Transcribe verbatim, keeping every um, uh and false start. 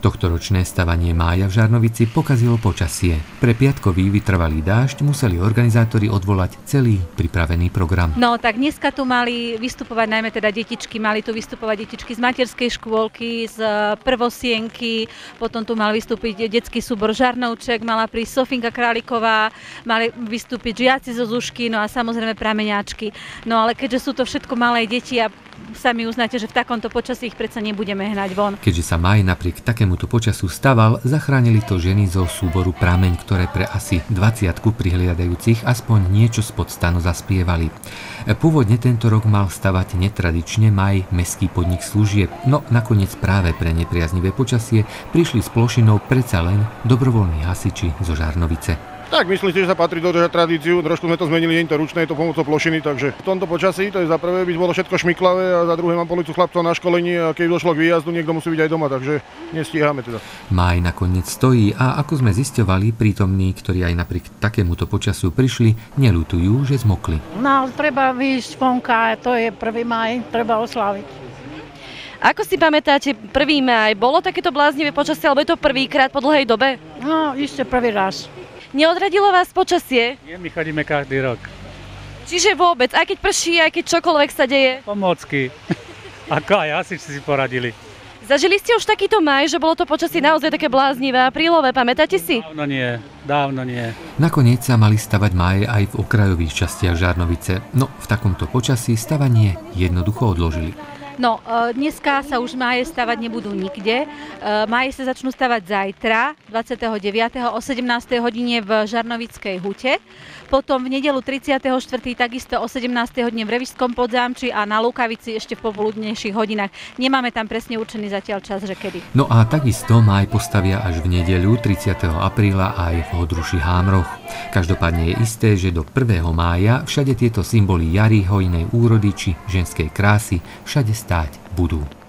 Tohtoročné stavanie mája v Žarnovici pokazilo počasie. Pre piatkový vytrvalý dážď museli organizátori odvolať celý pripravený program. No tak dneska tu mali vystupovať najmä teda detičky, mali tu vystupovať detičky z materskej škôlky, z prvosienky, potom tu mal vystúpiť detský súbor Žarnovček, mala prísť Sofinka Králiková, mali vystúpiť žiaci zo Zušky, no a samozrejme prameňáčky. No ale keďže sú to všetko malé deti a sami uznáte, že v takomto počasí ich predsa nebudeme hnať von. Keďže sa Máj napriek takémuto počasu staval, zachránili to ženy zo súboru Prameň, ktoré pre asi dvadsiatku prihliadajúcich aspoň niečo spod stanu zaspievali. Pôvodne tento rok mal stavať netradične Máj mestský podnik služieb, no nakoniec práve pre nepriaznivé počasie prišli s plošinou predsa len dobrovoľní hasiči zo Žarnovice. Tak myslím si, že sa patrí dodržať tradíciu, trošku sme to zmenili, nie je to ručné, je to pomocou plošiny, takže v tomto počasí to je za prvé, by bolo všetko šmiklavé a za druhé mám policu chlapcov na školení a keď došlo k výjazdu, niekto musí byť aj doma, takže nestíhame teda. Máj nakoniec stojí a ako sme zisťovali, prítomní, ktorí aj napriek takémuto počasiu prišli, neľutujú, že zmokli. No, treba vyjsť vonka, to je prvý máj, treba osláviť. Ako si pamätáte prvý máj? Bolo takéto bláznivé počasie, alebo je to prvýkrát po dlhej dobe? No, ešte prvý raz. Neodradilo vás počasie? Nie, my chodíme každý rok. Čiže vôbec, aj keď prší, aj keď čokoľvek sa deje? Pomôcky. Ako aj hasiči si poradili. Zažili ste už takýto máj, že bolo to počasie naozaj také bláznivé a prílové, pamätáte si? Dávno nie, dávno nie. Nakoniec sa mali stavať máje aj v okrajových častiach Žarnovice, no v takomto počasí stavanie jednoducho odložili. No, dneska sa už máje stavať nebudú nikde. Máje sa začnú stavať zajtra, dvadsiateho deviateho o sedemnástej hodine v Žarnovickej hute. Potom v nedeľu tridsiateho štvrtého takisto o sedemnástej hodine v Revišskom Podzámči a na Lukavici ešte v popoludnejších hodinách. Nemáme tam presne určený zatiaľ čas, že kedy. No a takisto máj postavia až v nedeľu tridsiateho apríla aj v Hodruši Hámroch. Každopádne je isté, že do prvého mája všade tieto symboly jary, hojnej úrody či ženskej krásy všade stáť budú.